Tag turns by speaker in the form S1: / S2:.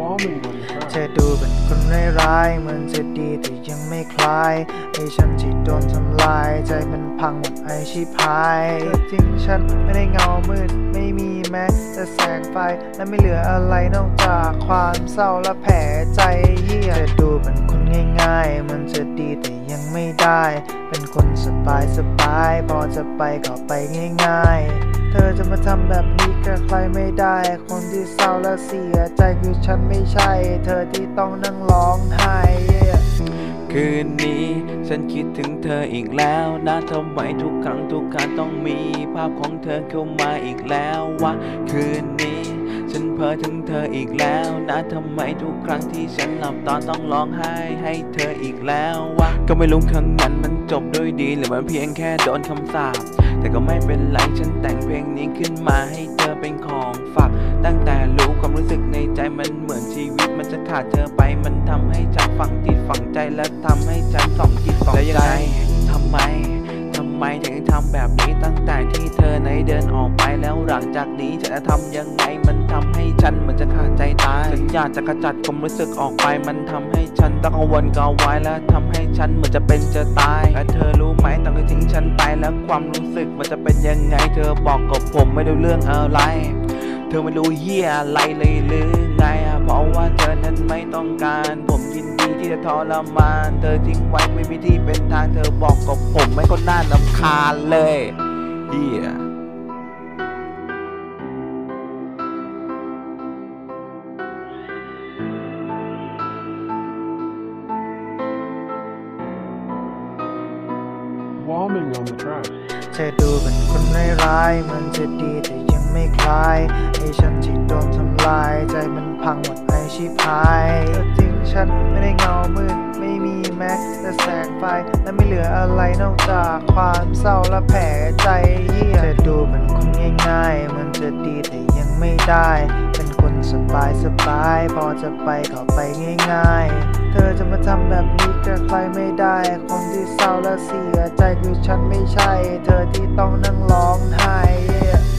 S1: เธอดูเป็นคนร้ายเหมือนจะดีแต่ยังไม่คล้ายไอ้ฉันที่โดนทำลายใจมันพังหมดไอชิบหายจริงฉันไม่ได้เงามืดไม่มีแม้แต่แสงไฟและไม่เหลืออะไรนอกจากความเศร้าและแผลใจเหี้ยเธอดูเป็นคนง่ายๆมันจะดีแต่ยังไม่ได้เป็นคนสบายพอจะไปก็ไปง่ายๆเธอจะมาทำแบบนี้กับใครไม่ได้คนที่เศร้าและเสียใจคือฉันไม่ใช่เธอที่ต้องนั่งร้องไห้
S2: คืนนี้ฉันคิดถึงเธออีกแล้วนะทำไมทุกครั้งทุกการต้องมีภาพของเธอเข้ามาอีกแล้ววะคืนนี้ฉันเพ้อถึงเธออีกแล้วนะทำไมทุกครั้งที่ฉันหลับตาต้องร้องไห้ให้เธออีกแล้ววะก็ไม่รู้ครั้งนั้นมันจบด้วยดีหรือมันเพียงแค่โดนคำสาปแต่ก็ไม่เป็นไรฉันแต่งเพลงนี้ขึ้นมาให้เธอเป็นของฝากตั้งแต่รู้ความรู้สึกในใจมันเหมือนชีวิตมันจะขาดเธอไปมันทำให้ฉันฝังจิตฝังใจและทำให้ฉันส่องจิตส่องใจทำไมถึงทำแบบนี้ตั้งแต่ที่เธอไหนเดินออกไปแล้วหลังจากนี้ฉันจะทำยังไงมันทำให้ฉันเหมือนจะขาดใจตายฉันอยากจะขจัดความรู้สึกออกไปมันทำให้ฉันต้องกังวลกังวายและทำให้ฉันเหมือนจะเป็นจะตายและเธอรู้ไหมตอนที่ทิ้งฉันไปแล้วความรู้สึกมันจะเป็นยังไงเธอบอกกับผมไม่รู้เรื่องอะไรเธอไม่รู้เหี้ยอะไรเลยหรือไงเพราะว่าเธอนั้นไม่ต้องการผมยินดีที่จะทรมานเธอทิ้งไว้ไม่มีที่เป็นทางเธอบอกกับผมไม่ก็น่ารำคาญเลยเหี้ย
S1: เธอดูเป็นคนร้ายมันจะดีแต่ยังไม่คล้ายไอ้ฉันที่โดนทำลายใจมันพังหมดไอชิบหายจริงฉันไม่ได้เงามืดไม่มีแม้แต่แสงไฟและไม่เหลืออะไรนอกจากความเศร้าและแผลใจเหี้ยเธอดูเป็นคนง่ายๆมันจะดีแต่ยังไม่ได้เป็นคนสบายพอจะไปก็ไปง่ายๆเธอจะมาทำแบบนี้กับใครไม่ได้คนที่เศร้าและเสียใจคือฉันไม่ใช่เธอที่ต้องนั่งร้องไห้